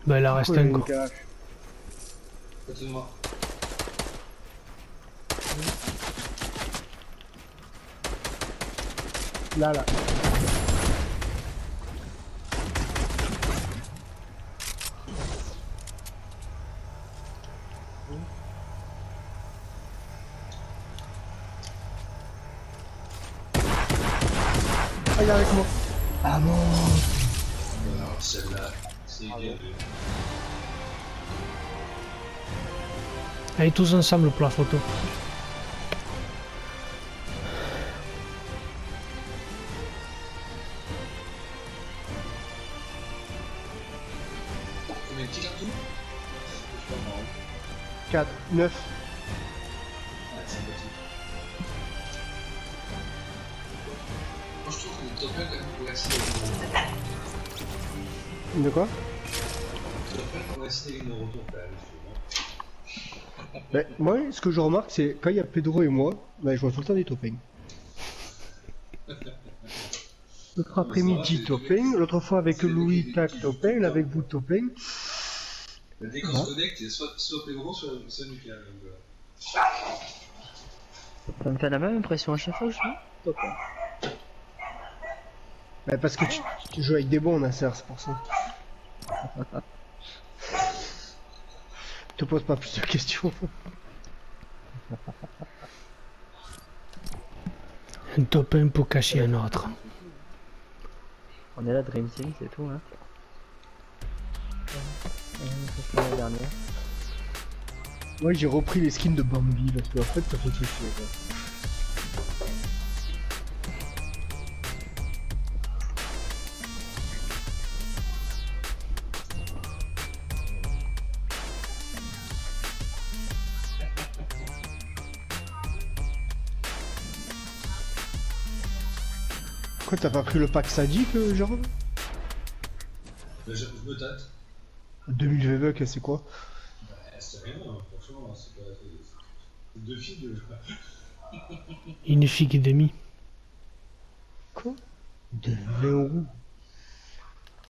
Bah il en reste un quoi. Côté de moi. Là, là. Ah, il est avec moi. Ah non. Alors celle-là, c'est idéal. Allez tous ensemble pour la photo. Combien de petits cartons? C'est pas marrant. 4, 9. Ouais, sympathique. Moi je trouve que le top 1 quand même pour rester De quoi? le top 1 pour rester une retour quand même. Ben, moi, ce que je remarque, c'est quand il y a Pedro et moi, ben, je vois tout le temps des toppings. L'autre après-midi, topping. L'autre fois avec Louis, tac, topping. Là, avec vous, topping. Dès qu'on se connecte, il y a soit Pedro, soit Lucas. Ça me fait la même impression à chaque fois que je joue. Top. Ben, parce que tu joues avec des bons, Nasser, c'est pour ça. Te pose pas plus de questions. Un top 1 pour cacher un autre. On est là, Dream Team, c'est tout, hein. C'est la dernière. Moi, j'ai repris les skins de Bambi parce qu'en fait, ça fait kiffer. Quoi. Pourquoi t'as pas pris le pack sadique, genre Je me tâte. 2000 VB, c'est quoi? Bah, c'est rien, hein. Franchement, c'est pas. C'est deux filles de. Une figue et demie. Quoi? De 20 euros.